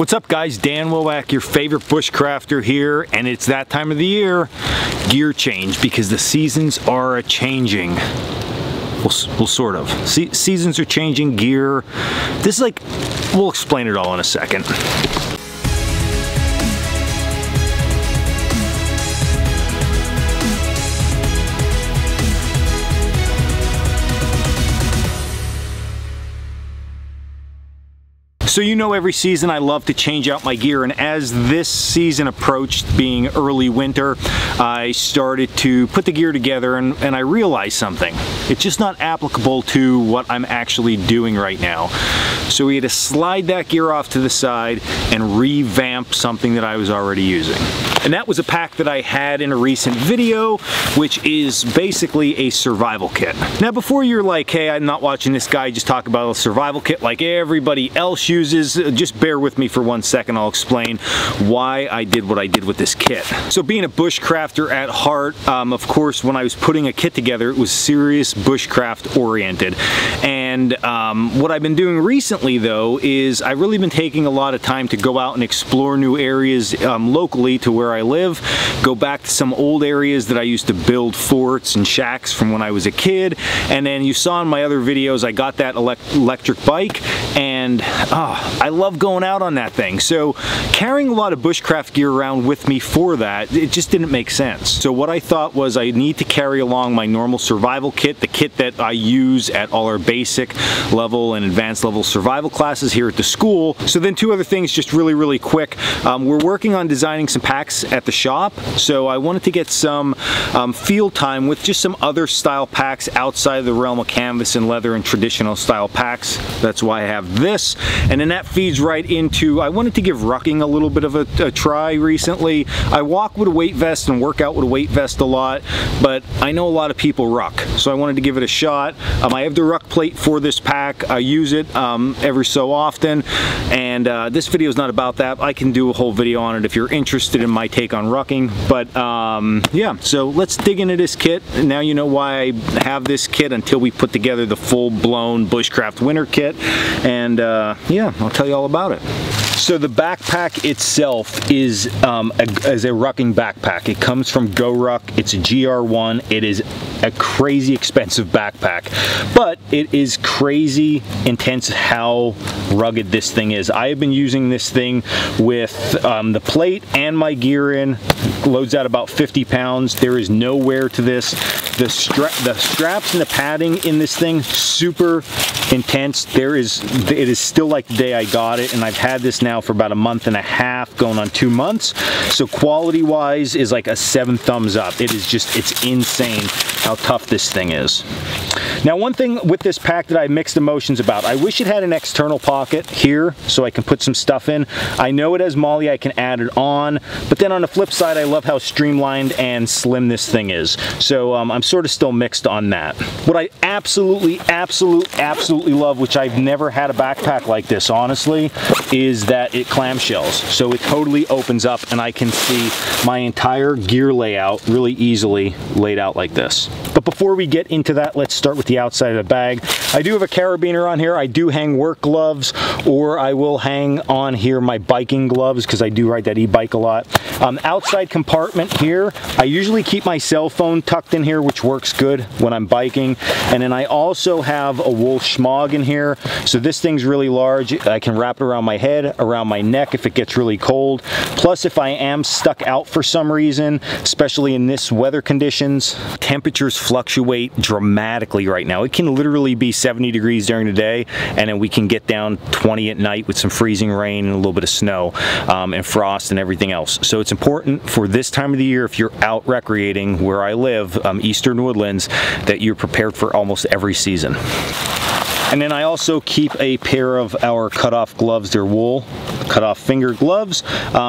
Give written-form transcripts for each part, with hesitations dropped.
What's up guys, Dan Wilwack, your favorite bushcrafter here, and it's that time of the year, gear change, because the seasons are a-changing. Well, sort of. Seasons are changing, gear. This is like, we'll explain it all in a second. So you know, every season I love to change out my gear, and as this season approached, being early winter, I started to put the gear together and I realized something. It's just not applicable to what I'm actually doing right now. So we had to slide that gear off to the side and revamp something that I was already using. And that was a pack that I had in a recent video, which is basically a survival kit. Now before you're like, hey, I'm not watching this guy just talk about a survival kit like everybody else uses, just bear with me for 1 second. I'll explain why I did what I did with this kit. So being a bushcrafter at heart, of course, when I was putting a kit together, it was serious bushcraft oriented. And what I've been doing recently though is I've really been taking a lot of time to go out and explore new areas locally to where I live, go back to some old areas that I used to build forts and shacks from when I was a kid. And then you saw in my other videos, I got that electric bike, and I love going out on that thing. So carrying a lot of bushcraft gear around with me for that, it just didn't make sense. So what I thought was I need to carry along my normal survival kit, the kit that I use at all our basic level and advanced level survival classes here at the school. So then two other things just really quick. We're working on designing some packs at the shop, so I wanted to get some field time with just some other style packs outside of the realm of canvas and leather and traditional style packs. That's why I have this, and then that feeds right into, I wanted to give rucking a little bit of a try recently. I walk with a weight vest and work out with a weight vest a lot, but I know a lot of people ruck, so I wanted to give it a shot. I have the ruck plate for this pack. I use it every so often, and this video is not about that. I can do a whole video on it if you're interested in my take on rucking, but yeah, so let's dig into this kit. Now you know why I have this kit until we put together the full-blown bushcraft winter kit, and yeah, I'll tell you all about it. So the backpack itself is a rucking backpack. It comes from GoRuck. It's a GR1. It is a crazy expensive backpack, but it is crazy intense how rugged this thing is. I have been using this thing with the plate and my gear in. Loads out about 50 pounds. There is no wear to this. The straps and the padding in this thing, super intense. It is still like the day I got it, and I've had this now for about a month and a half, going on 2 months. So quality wise is like a 7 thumbs up. It is just, it's insane how tough this thing is. Now one thing with this pack that I have mixed emotions about, I wish it had an external pocket here so I can put some stuff in. I know it has MOLLE, I can add it on, but then on the flip side, I love how streamlined and slim this thing is. So I'm sort of still mixed on that. What I absolutely love, which I've never had a backpack like this, honestly, is that it clamshells. So it totally opens up and I can see my entire gear layout really easily laid out like this. But before we get into that, let's start with the outside of the bag. I do have a carabiner on here. I do hang work gloves, or I will hang on here my biking gloves because I do ride that e-bike a lot. Outside compartment here, I usually keep my cell phone tucked in here, which works good when I'm biking. And then I also have a wool schmog in here. So this thing's really large. I can wrap it around my head, around my neck if it gets really cold. Plus, if I am stuck out for some reason, especially in this weather conditions, temperatures fluctuate dramatically right now. It can literally be 70 degrees during the day, and then we can get down 20 at night with some freezing rain and a little bit of snow and frost and everything else. So it's important for this time of the year, if you're out recreating where I live, Eastern Woodlands, that you're prepared for almost every season. And then I also keep a pair of our cutoff gloves. They're wool, cutoff finger gloves.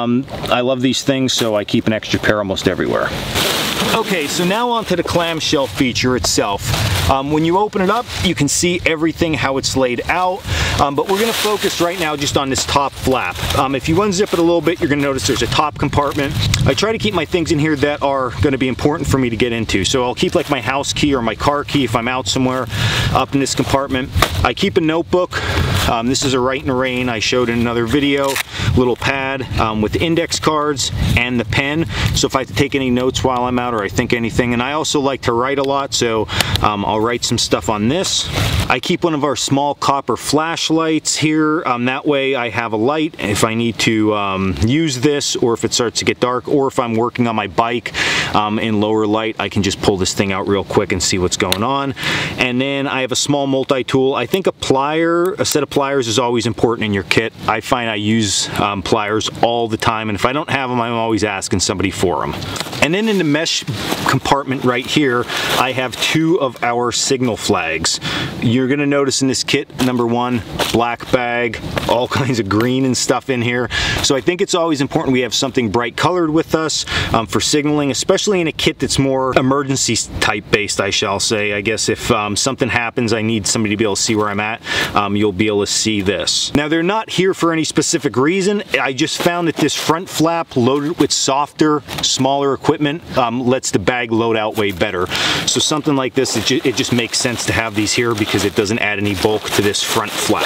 I love these things, so I keep an extra pair almost everywhere. Okay, so now onto the clamshell feature itself. When you open it up, you can see everything, how it's laid out, but we're gonna focus right now just on this top flap. If you unzip it a little bit, you're gonna notice there's a top compartment. I try to keep my things in here that are gonna be important for me to get into. So I'll keep like my house key or my car key if I'm out somewhere up in this compartment. I keep a notebook This is a Right in Rain I showed in another video. Little pad with index cards and the pen. So if I have to take any notes while I'm out or I think anything, and I also like to write a lot, so I'll write some stuff on this. I keep one of our small copper flashlights here. That way I have a light if I need to use this, or if it starts to get dark, or if I'm working on my bike in lower light, I can just pull this thing out real quick and see what's going on. And then I have a small multi-tool. I think a set of pliers is always important in your kit. I find I use pliers all the time, and if I don't have them, I'm always asking somebody for them. And then in the mesh compartment right here, I have 2 of our signal flags. You're gonna notice in this kit, number 1, black bag, all kinds of green and stuff in here. So I think it's always important we have something bright colored with us for signaling, especially in a kit that's more emergency type based, I shall say. I guess if something happens, I need somebody to be able to see where I'm at, you'll be able to see this. Now they're not here for any specific reason. I just found that this front flap loaded with softer, smaller equipment lets the bag load out way better. So something like this, it just makes sense to have these here because it doesn't add any bulk to this front flap.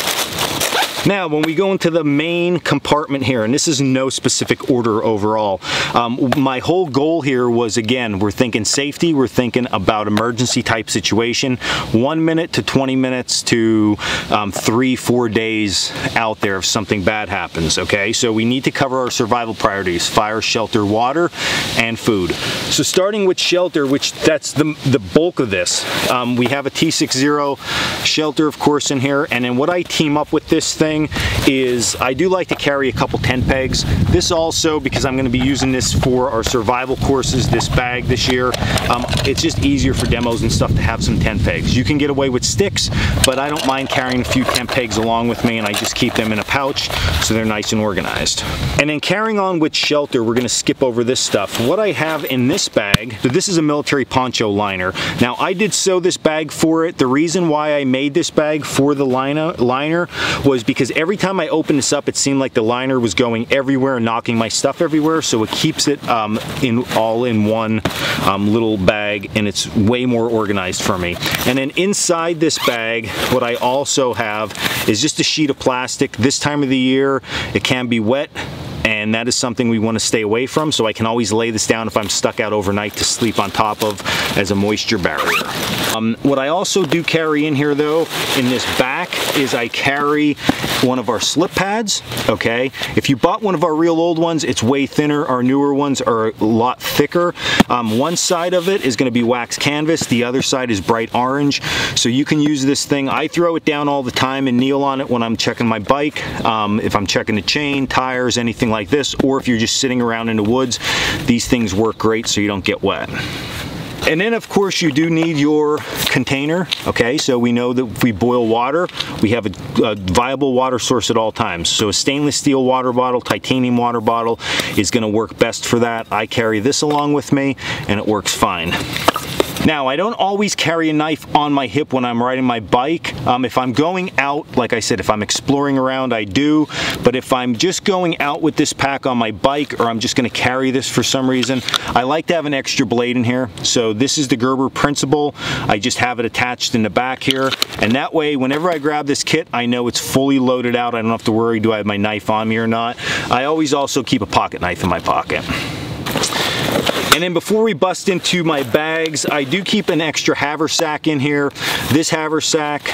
Now, when we go into the main compartment here, and this is no specific order overall, my whole goal here was, again, we're thinking safety, we're thinking about emergency type situation, 1 minute to 20 minutes to 3-4 days out there if something bad happens, okay? So we need to cover our survival priorities: fire, shelter, water, and food. So starting with shelter, which that's the bulk of this, we have a T60 shelter, of course, in here, and then what I team up with this thing is I do like to carry a couple tent pegs. This also, because I'm going to be using this for our survival courses, this bag this year, it's just easier for demos and stuff to have some tent pegs. You can get away with sticks, but I don't mind carrying a few tent pegs along with me, and I just keep them in a pouch so they're nice and organized. And then carrying on with shelter, we're going to skip over this stuff. What I have in this bag, so this is a military poncho liner. Now I did sew this bag for it. The reason why I made this bag for the liner was because every time I opened this up, it seemed like the liner was going everywhere and knocking my stuff everywhere, so it keeps it all in one little bag, and it's way more organized for me. And then inside this bag, what I also have is just a sheet of plastic. This time of the year, it can be wet, and that is something we want to stay away from, so I can always lay this down if I'm stuck out overnight to sleep on top of as a moisture barrier. What I also do carry in here though, in this back, is I carry one of our slip pads, okay? If you bought one of our real old ones, it's way thinner. Our newer ones are a lot thicker. One side of it is going to be wax canvas, the other side is bright orange, so you can use this thing. I throw it down all the time and kneel on it when I'm checking my bike, if I'm checking the chain, tires, anything like this, or if you're just sitting around in the woods, these things work great so you don't get wet. And then of course you do need your container, okay? So we know that if we boil water, we have a viable water source at all times. So a stainless steel water bottle, titanium water bottle is gonna work best for that. I carry this along with me and it works fine. Now, I don't always carry a knife on my hip when I'm riding my bike. If I'm going out, like I said, if I'm exploring around, I do. But if I'm just going out with this pack on my bike, or I'm just gonna carry this for some reason, I like to have an extra blade in here. So this is the Gerber Principle. I just have it attached in the back here. And that way, whenever I grab this kit, I know it's fully loaded out. I don't have to worry, do I have my knife on me or not? I always also keep a pocket knife in my pocket. And then before we bust into my bags, I do keep an extra haversack in here. This haversack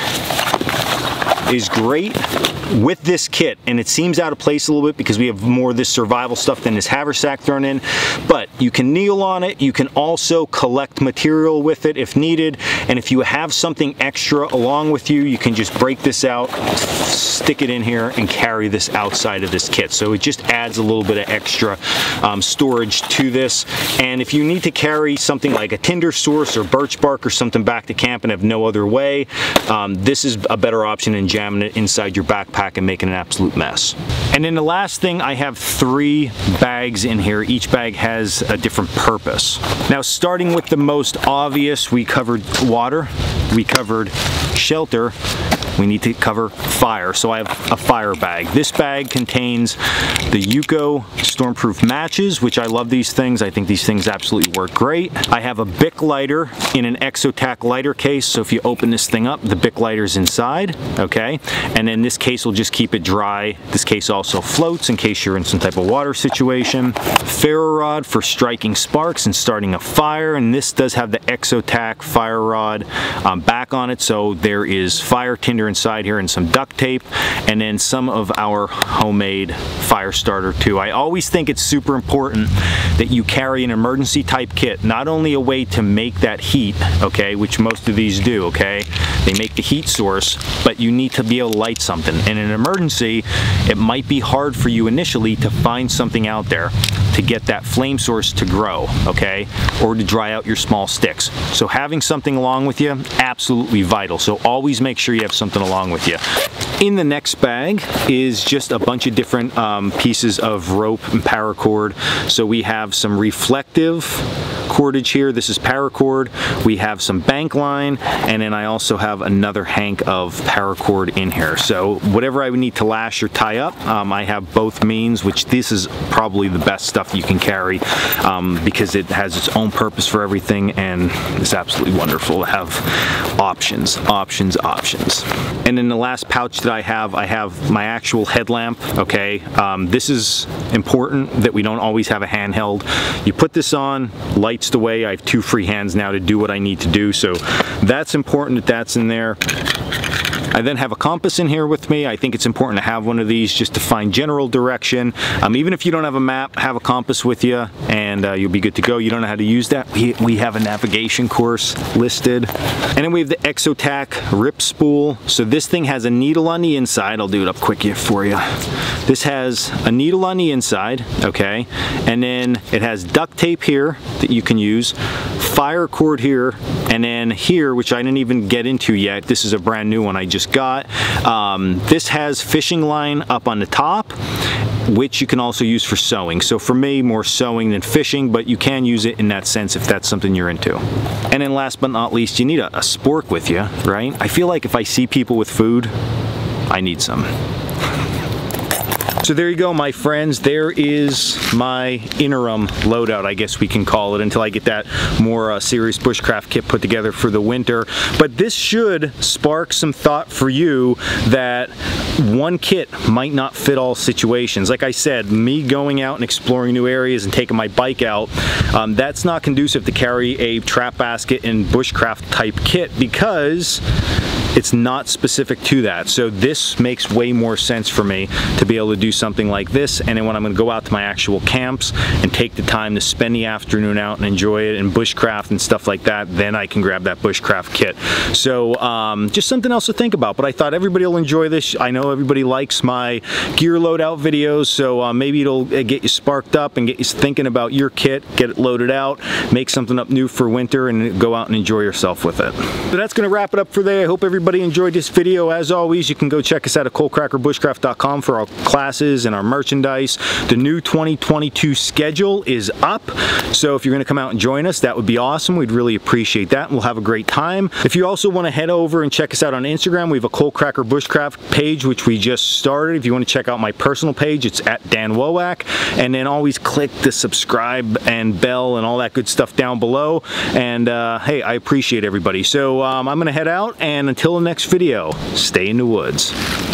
is great with this kit, and it seems out of place a little bit because we have more of this survival stuff than this haversack thrown in, but you can kneel on it. You can also collect material with it if needed, and if you have something extra along with you, you can just break this out, stick it in here, and carry this outside of this kit. So it just adds a little bit of extra storage to this. And if you need to carry something like a tinder source or birch bark or something back to camp and have no other way, this is a better option than jamming it inside your backpack and making an absolute mess. And then the last thing, I have 3 bags in here. Each bag has a different purpose. Now, starting with the most obvious, we covered water, we covered shelter, we need to cover fire. So I have a fire bag. This bag contains the UCO Stormproof matches, which I love these things. I think these things absolutely work great. I have a Bic lighter in an Exotac lighter case, so if you open this thing up, the Bic lighter's inside, okay? And then this case will just keep it dry. This case also floats in case you're in some type of water situation. Ferro rod for striking sparks and starting a fire, and this does have the Exotac fire rod back on it, so there is fire tinder inside here and some duct tape, and then some of our homemade fire starter too. I always think it's super important that you carry an emergency type kit, not only a way to make that heat, okay, which most of these do, okay, they make the heat source, but you need to be able to light something. In an emergency, it might be hard for you initially to find something out there to get that flame source to grow, okay, or to dry out your small sticks. So having something along with you, absolutely vital. So always make sure you have something along with you. In the next bag is just a bunch of different pieces of rope and paracord. So we have some reflective cordage here. This is paracord. We have some bank line, and then I also have another hank of paracord in here. So whatever I would need to lash or tie up, I have both means, which this is probably the best stuff you can carry because it has its own purpose for everything, and it's absolutely wonderful to have options. And in the last pouch that I have my actual headlamp, okay? This is important that we don't always have a handheld. You put this on, lights the way. I have 2 free hands now to do what I need to do, so that's important that that's in there. I then have a compass in here with me. I think it's important to have one of these just to find general direction. Even if you don't have a map, have a compass with you and you'll be good to go. You don't know how to use that, we have a navigation course listed. And then we have the Exotac rip spool. So this thing has a needle on the inside. I'll do it up quick here for you. This has a needle on the inside, okay? And then it has duct tape here that you can use, fire cord here, and then here, which I didn't even get into yet, this is a brand new one I just got. This has fishing line up on the top, which you can also use for sewing. So for me, more sewing than fishing, but you can use it in that sense if that's something you're into. And then last but not least, you need a spork with you, right? I feel like if I see people with food, I need some. So there you go, my friends. There is my interim loadout, I guess we can call it, until I get that more serious bushcraft kit put together for the winter. But this should spark some thought for you that one kit might not fit all situations. Like I said, me going out and exploring new areas and taking my bike out, that's not conducive to carry a trap basket and bushcraft type kit because it's not specific to that. So this makes way more sense for me to be able to do something like this, and then when I'm going to go out to my actual camps and take the time to spend the afternoon out and enjoy it in bushcraft and stuff like that, then I can grab that bushcraft kit. So just something else to think about, but I thought everybody will enjoy this. I know everybody likes my gear loadout videos, so maybe it'll get you sparked up and get you thinking about your kit, get it loaded out, make something up new for winter, and go out and enjoy yourself with it. So that's going to wrap it up for today. I hope everybody enjoyed this video. As always, you can go check us out at coldcrackerbushcraft.com for our classes and our merchandise. The new 2022 schedule is up, so if you're going to come out and join us, that would be awesome. We'd really appreciate that, and we'll have a great time. If you also want to head over and check us out on Instagram, we have a Cold Cracker Bushcraft page, which we just started. If you want to check out my personal page, it's at Dan Wowak, and then always click the subscribe and bell and all that good stuff down below. And hey, I appreciate everybody. So I'm going to head out, and until the next video, stay in the woods.